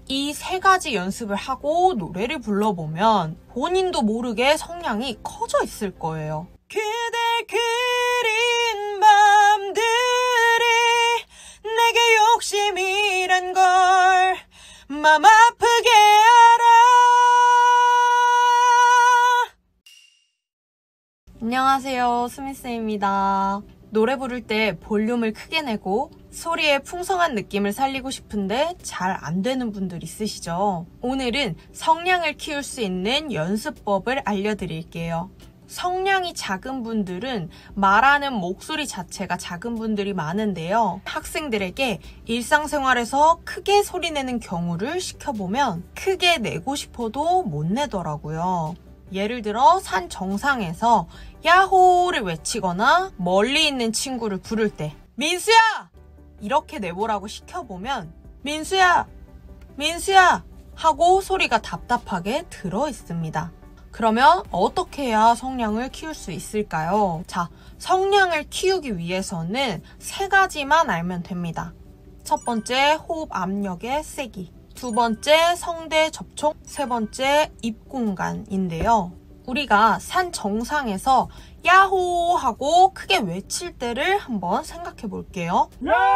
이 세 가지 연습을 하고 노래를 불러보면 본인도 모르게 성량이 커져 있을 거예요. 그대 그린 밤들이 내게 욕심이란 걸 맘 아프게 알아. 안녕하세요, 수미쌤입니다. 노래 부를 때 볼륨을 크게 내고 소리의 풍성한 느낌을 살리고 싶은데 잘 안 되는 분들 있으시죠? 오늘은 성량을 키울 수 있는 연습법을 알려드릴게요. 성량이 작은 분들은 말하는 목소리 자체가 작은 분들이 많은데요. 학생들에게 일상생활에서 크게 소리내는 경우를 시켜보면 크게 내고 싶어도 못 내더라고요. 예를 들어 산 정상에서 야호를 외치거나 멀리 있는 친구를 부를 때 민수야! 이렇게 내보라고 시켜보면 민수야! 민수야! 하고 소리가 답답하게 들어있습니다. 그러면 어떻게 해야 성량을 키울 수 있을까요? 자, 성량을 키우기 위해서는 세 가지만 알면 됩니다. 첫 번째, 호흡 압력의 세기. 두 번째, 성대 접촉. 세 번째, 입 공간인데요. 우리가 산 정상에서 야호 하고 크게 외칠 때를 한번 생각해 볼게요.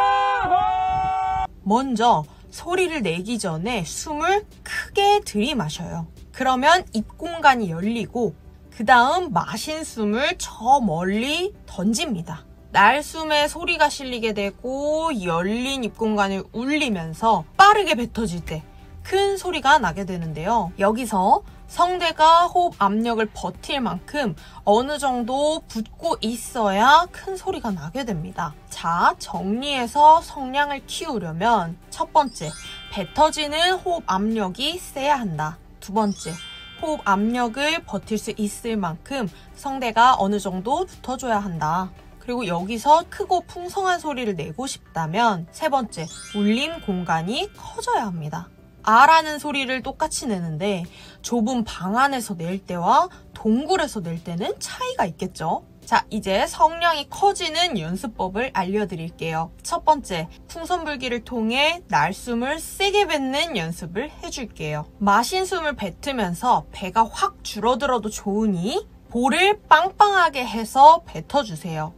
야호! 먼저 소리를 내기 전에 숨을 크게 들이마셔요. 그러면 입 공간이 열리고 그 다음 마신 숨을 저 멀리 던집니다. 날숨에 소리가 실리게 되고 열린 입 공간을 울리면서 빠르게 뱉어질 때 큰 소리가 나게 되는데요. 여기서 성대가 호흡 압력을 버틸 만큼 어느 정도 붙고 있어야 큰 소리가 나게 됩니다. 자, 정리해서 성량을 키우려면 첫 번째, 뱉어지는 호흡 압력이 세야 한다. 두 번째, 호흡 압력을 버틸 수 있을 만큼 성대가 어느 정도 붙어줘야 한다. 그리고 여기서 크고 풍성한 소리를 내고 싶다면 세 번째, 울림 공간이 커져야 합니다. 아라는 소리를 똑같이 내는데 좁은 방 안에서 낼 때와 동굴에서 낼 때는 차이가 있겠죠? 자, 이제 성량이 커지는 연습법을 알려드릴게요. 첫 번째, 풍선불기를 통해 날숨을 세게 뱉는 연습을 해줄게요. 마신 숨을 뱉으면서 배가 확 줄어들어도 좋으니 볼을 빵빵하게 해서 뱉어주세요.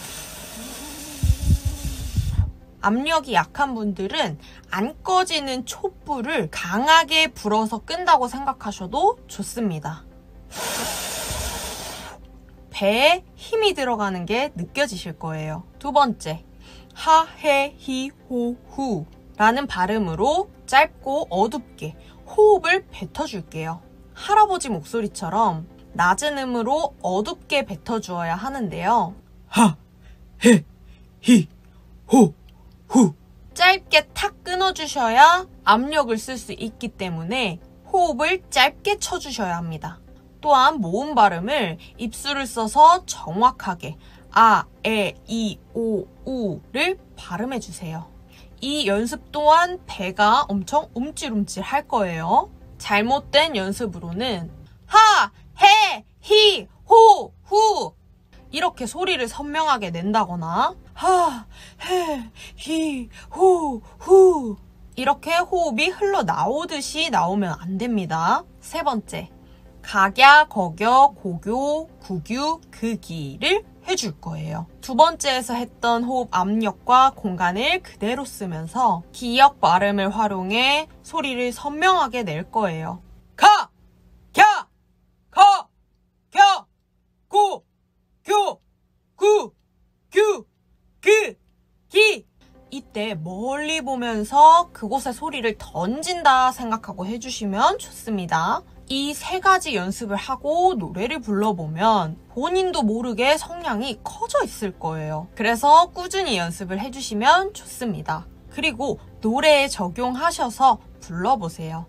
압력이 약한 분들은 안 꺼지는 촛불을 강하게 불어서 끈다고 생각하셔도 좋습니다. 배에 힘이 들어가는 게 느껴지실 거예요. 두 번째, 하헤히호후 라는 발음으로 짧고 어둡게 호흡을 뱉어줄게요. 할아버지 목소리처럼 낮은 음으로 어둡게 뱉어주어야 하는데요. 하헤히호 후. 짧게 탁 끊어주셔야 압력을 쓸 수 있기 때문에 호흡을 짧게 쳐주셔야 합니다. 또한 모음 발음을 입술을 써서 정확하게 아, 에, 이, 오, 우를 발음해주세요. 이 연습 또한 배가 엄청 움찔움찔 할 거예요. 잘못된 연습으로는 하, 해, 히, 호, 후 이렇게 소리를 선명하게 낸다거나 하, 해, 히, 호, 후 이렇게 호흡이 흘러나오듯이 나오면 안 됩니다. 세 번째, 각야, 거겨, 고교, 구규, 극기를 해줄 거예요. 두 번째에서 했던 호흡 압력과 공간을 그대로 쓰면서 기역 발음을 활용해 소리를 선명하게 낼 거예요. 가, 겨, 거, 겨, 고, 교, 구, 규, 그, 기. 이때 멀리 보면서 그곳에 소리를 던진다 생각하고 해주시면 좋습니다. 이 세 가지 연습을 하고 노래를 불러보면 본인도 모르게 성량이 커져 있을 거예요. 그래서 꾸준히 연습을 해주시면 좋습니다. 그리고 노래에 적용하셔서 불러보세요.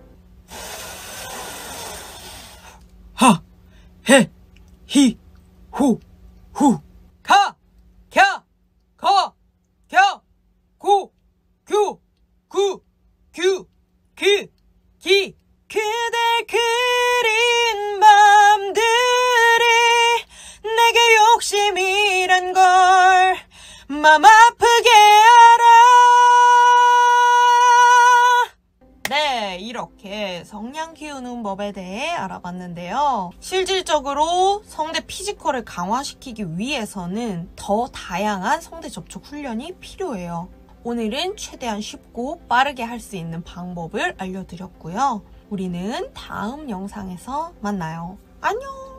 하, 해, 히, 호, 후. 가, 겨, 거, 겨, 고, 규, 구, 규, 그, 기. 그대 그린 밤들이 내게 욕심이란 걸 맘 아프게 알아. 네, 네, 이렇게 성량 키우는 법에 대해 알아봤는데요. 실질적으로 성대 피지컬을 강화시키기 위해서는 더 다양한 성대 접촉 훈련이 필요해요. 오늘은 최대한 쉽고 빠르게 할 수 있는 방법을 알려드렸고요. 우리는 다음 영상에서 만나요. 안녕!